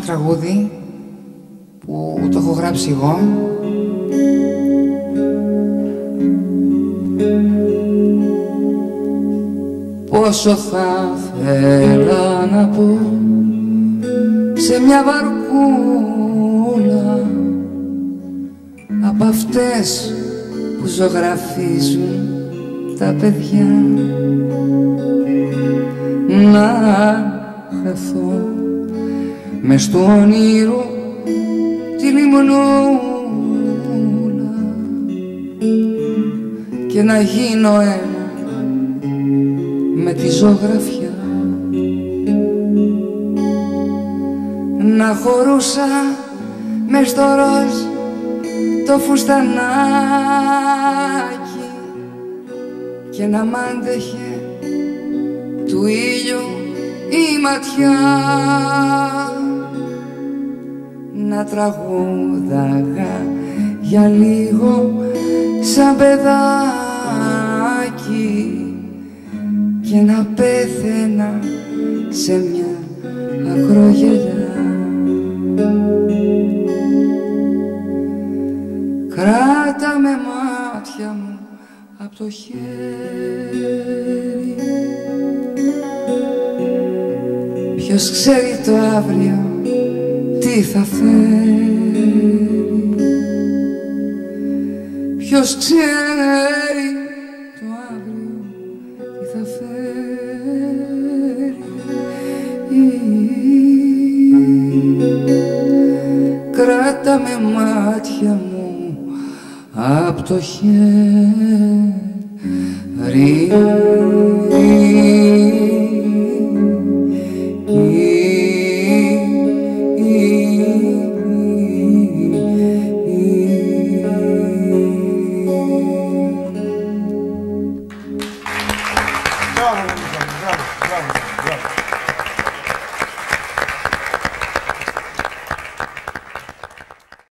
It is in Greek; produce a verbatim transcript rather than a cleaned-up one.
τραγούδι που το έχω γράψει εγώ. Πόσο θα θέλα να πω σε μια βαρκούλα από αυτές που ζωγραφίζουν τα παιδιά, να χαθώ μες στο όνειρο τη λιμνούλα και να γίνω ένα με τη ζωγραφιά, να χωρούσα μες στο ροζ το φουστανάκι και να μ' άντεχε του ήλιου η ματιά, να τραγούδαγα για λίγο σαν παιδάκι και να πέθαινα σε μια ακρογελιά. Κράτα με μάτια μου απ' το χέρι, ποιος ξέρει το αύριο τι θα φέρει, ποιος ξέρει το αύριο τι θα φέρει. Κράτα με μάτια μου απ' το χέρι. Μπράβο, μπράβο, μπράβο, μπράβο.